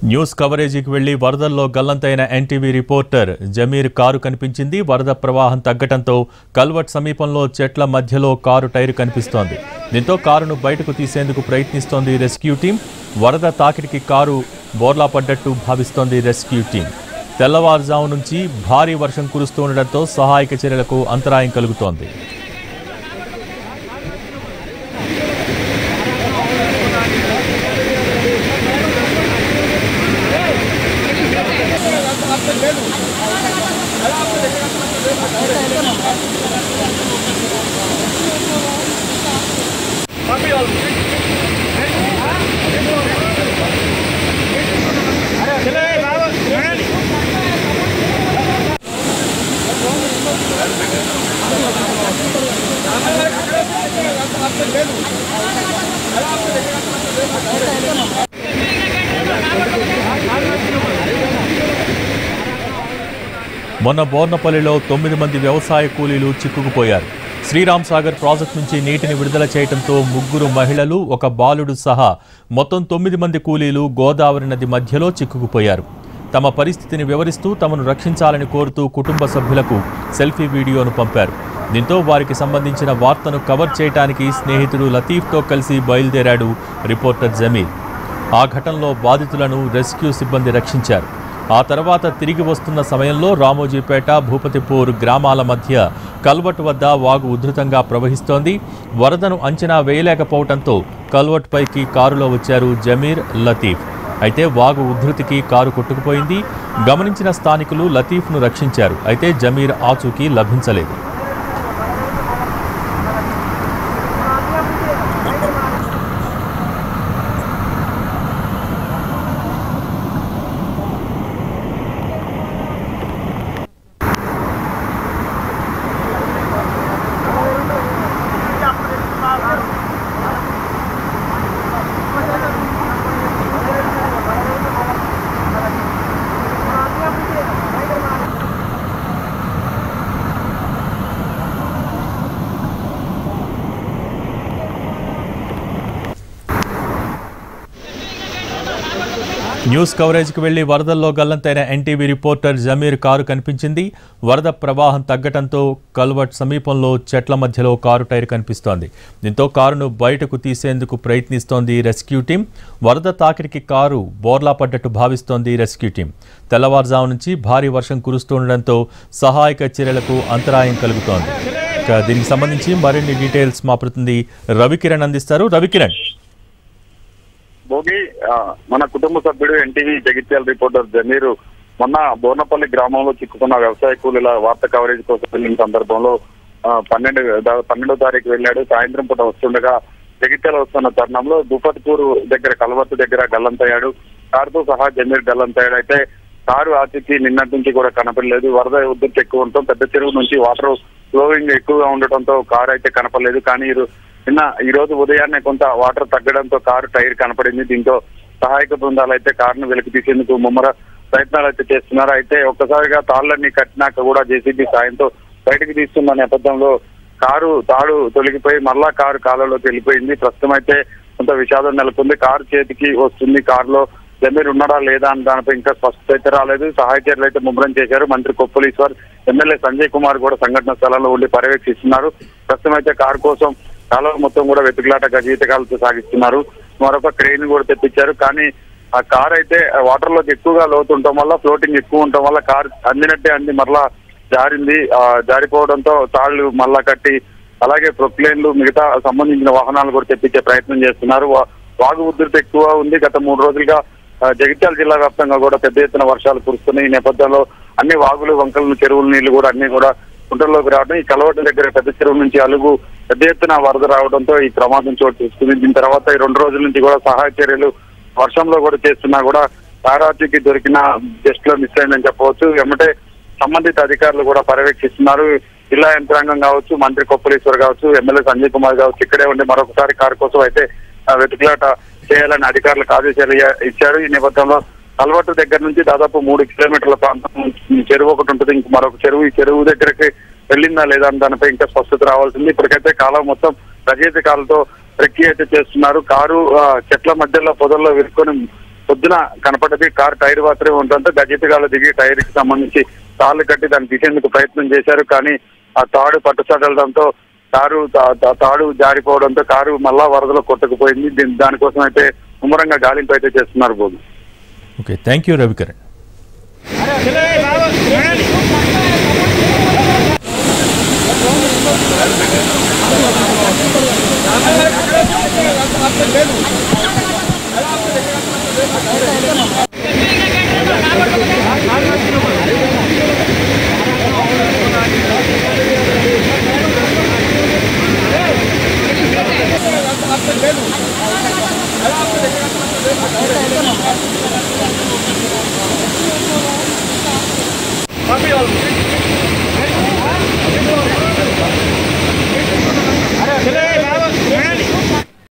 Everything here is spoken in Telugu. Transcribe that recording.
న్యూస్ కవరేజీకి వెళ్లి వరదల్లో గల్లంతైన ఎన్టీవీ రిపోర్టర్ జమీర్ కారు కనిపించింది. వరద ప్రవాహం తగ్గడంతో కల్వర్ట్ సమీపంలో చెట్ల మధ్యలో కారు టైరు కనిపిస్తోంది. దీంతో కారును బయటకు తీసేందుకు ప్రయత్నిస్తోంది రెస్క్యూ టీం. వరద తాకిడికి కారు బోర్లా పడ్డట్టు భావిస్తోంది రెస్క్యూ టీం. తెల్లవారుజాము నుంచి భారీ వర్షం కురుస్తుండటంతో సహాయక చర్యలకు అంతరాయం కలుగుతోంది. మొన్న బోర్నపల్లిలో 9 మంది వ్యవసాయ కూలీలు చిక్కుకుపోయారు. శ్రీరామ్ సాగర్ ప్రాజెక్టు నుంచి నీటిని విడుదల చేయడంతో 3 మహిళలు, 1 బాలుడు సహా మొత్తం 9 మంది కూలీలు గోదావరి నది మధ్యలో చిక్కుకుపోయారు. తమ పరిస్థితిని వివరిస్తూ తమను రక్షించాలని కోరుతూ కుటుంబ సభ్యులకు సెల్ఫీ వీడియోను పంపారు. దీంతో వారికి సంబంధించిన వార్తను కవర్ చేయడానికి స్నేహితుడు లతీఫ్తో కలిసి బయలుదేరాడు రిపోర్టర్ జమీర్. ఆ ఘటనలో బాధితులను రెస్క్యూ సిబ్బంది రక్షించారు. ఆ తర్వాత తిరిగి వస్తున్న సమయంలో రామోజీపేట, భూపతిపూర్ గ్రామాల మధ్య కల్వర్ట్ వద్ద వాగు ఉధృతంగా ప్రవహిస్తోంది. వరదను అంచనా వేయలేకపోవడంతో కల్వర్ట్ పైకి కారులో వచ్చారు జమీర్, లతీఫ్. అయితే వాగు ఉధృతికి కారు కొట్టుకుపోయింది. గమనించిన స్థానికులు లతీఫ్ను రక్షించారు. అయితే జమీర్ ఆచూకీ లభించలేదు. న్యూస్ కవరేజ్కి వెళ్లి వరదల్లో గల్లంతైన ఎన్టీవీ రిపోర్టర్ జమీర్ కారు కనిపించింది. వరద ప్రవాహం తగ్గడంతో కల్వర్ట్ సమీపంలో చెట్ల మధ్యలో కారు టైర్ కనిపిస్తోంది. దీంతో కారును బయటకు తీసేందుకు ప్రయత్నిస్తోంది రెస్క్యూ టీం. వరద తాకిడికి కారు బోర్లా పడ్డట్టు భావిస్తోంది రెస్క్యూ టీం. తెల్లవారుజాము నుంచి భారీ వర్షం కురుస్తుండటంతో సహాయక చర్యలకు అంతరాయం కలుగుతోంది. దీనికి సంబంధించి మరిన్ని డీటెయిల్స్ మా ప్రతినిధి రవికిరణ్ అందిస్తారు. రవికిరణ్, భోగి మన కుటుంబ సభ్యుడు ఎన్టీవీ జగిత్యాల రిపోర్టర్ జమీరు మొన్న బోర్నపల్లి గ్రామంలో చిక్కుకున్న వ్యవసాయ కూలీల వార్త కవరేజ్ కోసం వెళ్లిన సందర్భంలో 12వ తారీఖు వెళ్ళాడు. సాయంత్రం పూట వస్తుండగా జగిత్యాల వస్తున్న తరుణంలో భూపతిపూర్ దగ్గర కల్వర్ట్ దగ్గర గల్లంతయ్యాడు. కారుతో సహా జమీర్ గల్లంతయ్యాడు. అయితే కారు ఆచూకీ నిన్నటి నుంచి కూడా కనపడలేదు. వరద ఉధృతి ఎక్కువ ఉండటం, పెద్ద చెరువు నుంచి వాటర్ ఫ్లోయింగ్ ఎక్కువగా ఉండటంతో కారు అయితే కనపడలేదు. కానీ ఈ రోజు ఉదయాన్నే కొంత వాటర్ తగ్గడంతో కారు టైర్ కనపడింది. దీంతో సహాయక బృందాలు అయితే కారును వెలికి తీసేందుకు ముమ్మర ప్రయత్నాలు అయితే చేస్తున్నారు. అయితే ఒక్కసారిగా తాళ్లన్నీ కట్టినాక కూడా జేసీబీ సాయంతో బయటకు తీస్తున్న నేపథ్యంలో కారు తాడు తొలగిపోయి మళ్ళా కారు కాలంలోకి వెళ్ళిపోయింది. ప్రస్తుతం అయితే కొంత విషాదం నెలకొంది. కారు చేతికి వస్తుంది. కారులో జమీర్ ఉన్నాడా లేదా అని దానిపై ఇంకా స్పష్టత అయితే రాలేదు. సహాయ చర్యలు అయితే ముమ్మరం చేశారు. మంత్రి కొప్పులీశ్వర్, ఎమ్మెల్యే సంజయ్ కుమార్ కూడా సంఘటన స్థలంలో ఉండి పర్యవేక్షిస్తున్నారు. ప్రస్తుతం అయితే కారు కోసం కాలువ మొత్తం కూడా వెతుకులాట జీవితకాలతో సాగిస్తున్నారు. మరొక క్రెయిన్ కూడా తెప్పించారు. కానీ ఆ కార్ అయితే వాటర్ లోకి ఎక్కువగా లోతుండటం వల్ల, ఫ్లోటింగ్ ఎక్కువ ఉండటం వల్ల కార్ అందినట్టే అంది మరలా జారింది. జారిపోవడంతో తాళ్లు మళ్ళా కట్టి అలాగే ప్రొక్లేన్లు మిగతా సంబంధించిన వాహనాలు కూడా తెప్పించే ప్రయత్నం చేస్తున్నారు. వాగు ఉధృతి ఎక్కువ ఉంది. గత 3 రోజులుగా జగిత్యాల జిల్లా వ్యాప్తంగా కూడా పెద్ద ఎత్తున వర్షాలు కురుస్తున్నాయి. ఈ నేపథ్యంలో అన్ని వాగులు, వంకలు, చెరువుల నీళ్లు కూడా అన్ని కూడా కుంటల్లోకి రావడం, ఈ కలవట దగ్గర పెద్ద చెరువు నుంచి అలుగు పెద్ద ఎత్తున వరద రావడంతో ఈ ప్రమాదం చోటు చేసుకుంది. దీని తర్వాత ఈ 2 రోజుల నుంచి కూడా సహాయ చర్యలు వర్షంలో కూడా చేస్తున్నా కూడా తారాజీకి దొరికిన జస్ట్ లో మిస్ అయిందని చెప్పవచ్చు. వెంబటే సంబంధిత అధికారులు కూడా పర్యవేక్షిస్తున్నారు. జిల్లా యంత్రాంగం కావచ్చు, మంత్రి కొప్పులీశ్వర్ కావచ్చు, ఎమ్మెల్యే సంజయ్ కుమార్ కావచ్చు ఇక్కడే ఉండి మరొకసారి కారు కోసం అయితే వెతుకులాట చేయాలని అధికారులకు ఆదేశాలు ఇచ్చారు. ఈ నేపథ్యంలో కల్వర్ట్ దగ్గర నుంచి దాదాపు 3 కిలోమీటర్ల ప్రాంతం చెరువు ఒకటి ఉంటుంది. ఇంక మరొక చెరువు, ఈ చెరువు దగ్గరికి వెళ్ళిందా లేదా అని దానిపై ఇంకా స్పష్టత రావాల్సింది. ఇప్పటికైతే కాలం మొత్తం రచయిత కాలతో రెక్కి అయితే చేస్తున్నారు. కారు చెట్ల మధ్యలో పొదల్లో విరుక్కొని పొద్దున కనపడ్డది. కారు టైర్ మాత్రమే ఉండడంతో గజెతగాళ్ళు దిగి టైర్ కి సంబంధించి తాళ్లు కట్టి దాన్ని తీసేందుకు ప్రయత్నం చేశారు. కానీ ఆ తాడు పట్టుసడలడంతో తాడు జారిపోవడంతో కారు మళ్ళా వరదలో కొట్టుకుపోయింది. దానికోసం అయితే ముమ్మరంగా గాలింపు అయితే చేస్తున్నారు Bhogi. Okay, thank you Ravikiran. Papi,